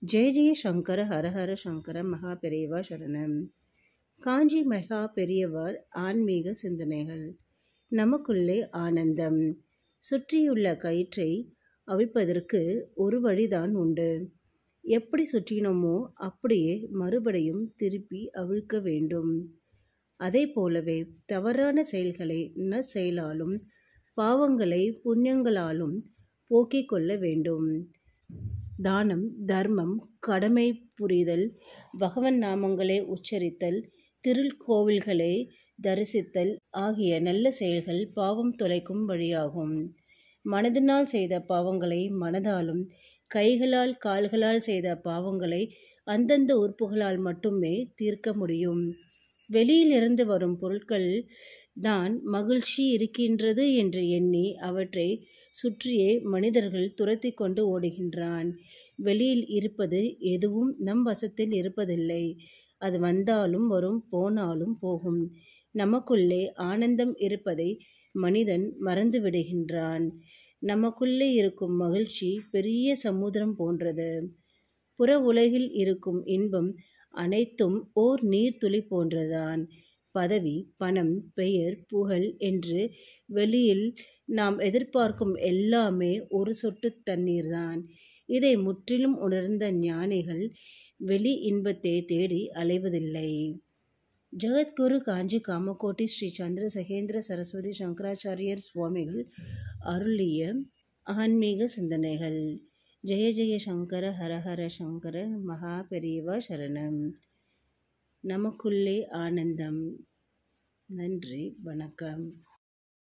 ஜெய ஜெய சங்கர ஹர ஹர சங்கர மகா பெரியவா சரணம். காஞ்சி மகா பெரியவர் ஆன்மீக சிந்தனைகள். நமக்குள்ளே ஆனந்தம். சுற்றியுள்ள கயிற்றை அவிழ்ப்பதற்கு ஒரு வழிதான் உண்டு. எப்படி சுற்றினோமோ அப்படியே மறுபடியும் திருப்பி அவிழ்க்க வேண்டும். அதே போலவே தவறான செயல்களை செயலாலும் பாவங்களை புண்ணியங்களாலும் போக்கிக் கொள்ள வேண்டும். தானம், தர்மம், கடமை புரிதல், பகவன் நாமங்களை உச்சரித்தல், திருக்கோவில்களை தரிசித்தல் ஆகிய நல்ல செயல்கள் பாவம் தொலைக்கும் வழியாகும். மனதினால் செய்த பாவங்களை மனதாலும், கைகளால் கால்களால் செய்த பாவங்களை அந்தந்த உறுப்புகளால் மட்டுமே தீர்க்க முடியும். வெளியிலிருந்து வரும் பொருட்கள் தான் மகிழ்ச்சி இருக்கின்றது என்று எண்ணி அவற்றை சுற்றியே மனிதர்கள் துரத்தி கொண்டு ஓடுகின்றான். வெளியில் இருப்பது எதுவும் நம் வசத்தில் இருப்பதில்லை. அது வந்தாலும் வரும், போனாலும் போகும். நமக்குள்ளே ஆனந்தம் இருப்பதை மனிதன் மறந்து விடுகின்றான். நமக்குள்ளே இருக்கும் மகிழ்ச்சி பெரிய சமுத்திரம் போன்றது. புற உலகில் இருக்கும் இன்பம் அனைத்தும் ஓர் நீர்த்துளி போன்றதான். பதவி, பணம், பெயர், புகழ் என்று வெளியில் நாம் எதிர்பார்க்கும் எல்லாமே ஒரு சொட்டு தண்ணீர்தான். இதை முற்றிலும் உணர்ந்த ஞானிகள் வெளி இன்பத்தை தேடி அலைவதில்லை. ஜகத்குரு காஞ்சி காமகோட்டி ஸ்ரீ சந்திரசேகர சரஸ்வதி சங்கராச்சாரியர் சுவாமிகள் அருளிய ஆன்மீக சிந்தனைகள். ஜெய ஜெய சங்கர ஹர ஹர சங்கர மகா பெரியவா சரணம். நமக்குள்ளே ஆனந்தம். நன்றி, வணக்கம்.